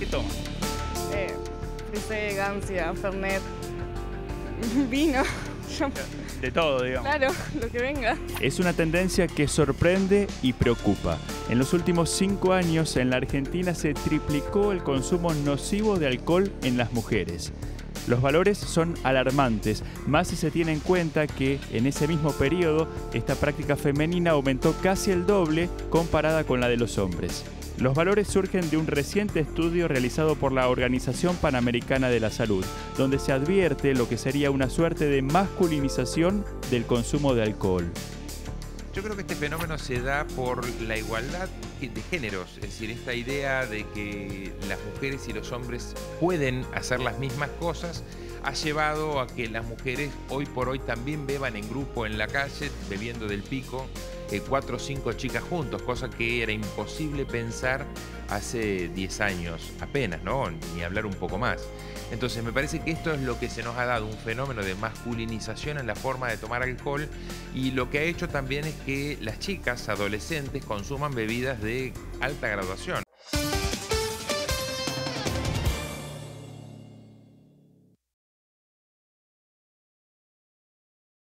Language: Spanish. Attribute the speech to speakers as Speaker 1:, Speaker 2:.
Speaker 1: ¿Qué toma?
Speaker 2: Frisé, Gancia, Fernet, vino.
Speaker 1: De todo, digamos.
Speaker 2: Claro, lo que venga.
Speaker 3: Es una tendencia que sorprende y preocupa. En los últimos 5 años en la Argentina se triplicó el consumo nocivo de alcohol en las mujeres. Los valores son alarmantes, más si se tiene en cuenta que en ese mismo periodo esta práctica femenina aumentó casi el doble comparada con la de los hombres. Los valores surgen de un reciente estudio realizado por la Organización Panamericana de la Salud, donde se advierte lo que sería una suerte de masculinización del consumo de alcohol.
Speaker 4: Yo creo que este fenómeno se da por la igualdad de géneros, es decir, esta idea de que las mujeres y los hombres pueden hacer las mismas cosas ha llevado a que las mujeres hoy por hoy también beban en grupo en la calle, bebiendo del pico, 4 o 5 chicas juntos, cosa que era imposible pensar hace 10 años apenas, ¿no? Ni hablar un poco más. Entonces me parece que esto es lo que se nos ha dado, un fenómeno de masculinización en la forma de tomar alcohol, y lo que ha hecho también es que las chicas adolescentes consuman bebidas de alta graduación.